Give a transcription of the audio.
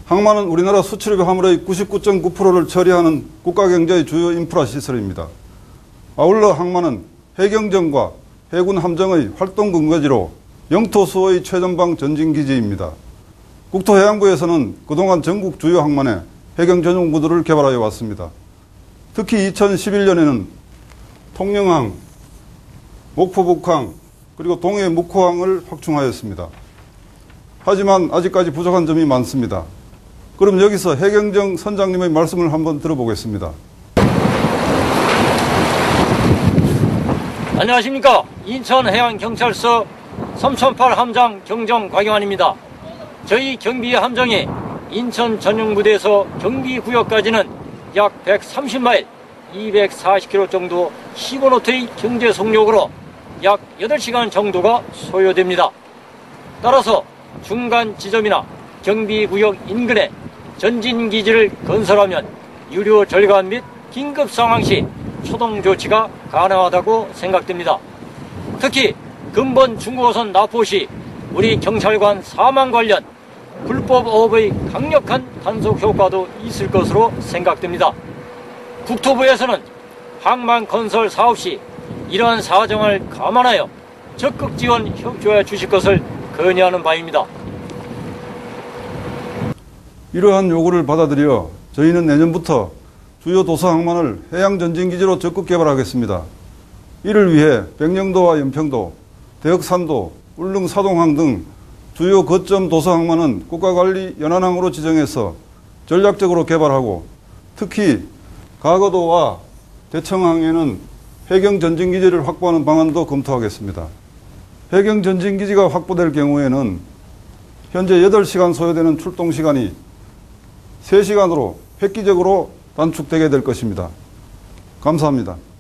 항만은 우리나라 수출입 화물의 99.9%를 처리하는 국가경제의 주요 인프라 시설입니다. 아울러 항만은 해경정과 해군 함정의 활동 근거지로 영토 수호의 최전방 전진기지입니다. 국토해양부에서는 그동안 전국 주요 항만에 해경 전용 무드를 개발하여 왔습니다. 특히 2011년에는 통영항, 목포북항, 그리고 동해 묵호항을 확충하였습니다. 하지만 아직까지 부족한 점이 많습니다. 그럼 여기서 해경정 선장님의 말씀을 한번 들어보겠습니다. 안녕하십니까. 인천해양경찰서 섬천팔 함장 경정곽영환입니다. 저희 경비 함정이 인천 전용부대에서 경비구역까지는 약 130마일, 240km 정도 15노트의 경제 속력으로 약 8시간 정도가 소요됩니다. 따라서 중간 지점이나 경비구역 인근에 전진기지를 건설하면 유료 절감 및 긴급 상황 시 초동 조치가 가능하다고 생각됩니다. 특히 근본 중국어선 납포 시 우리 경찰관 사망 관련 불법 어업의 강력한 단속 효과도 있을 것으로 생각됩니다. 국토부에서는 항만 건설 사업 시 이러한 사정을 감안하여 적극 지원 협조해 주실 것을 건의하는 바입니다. 이러한 요구를 받아들여 저희는 내년부터 주요 도서 항만을 해양전진기지로 적극 개발하겠습니다. 이를 위해 백령도와 연평도, 대역산도, 울릉 사동항 등 주요 거점 도서 항만은 국가관리 연안항으로 지정해서 전략적으로 개발하고, 특히 가거도와 대청항에는 해경전진기지를 확보하는 방안도 검토하겠습니다. 해경전진기지가 확보될 경우에는 현재 8시간 소요되는 출동시간이 3시간으로 획기적으로 단축되게 될 것입니다. 감사합니다.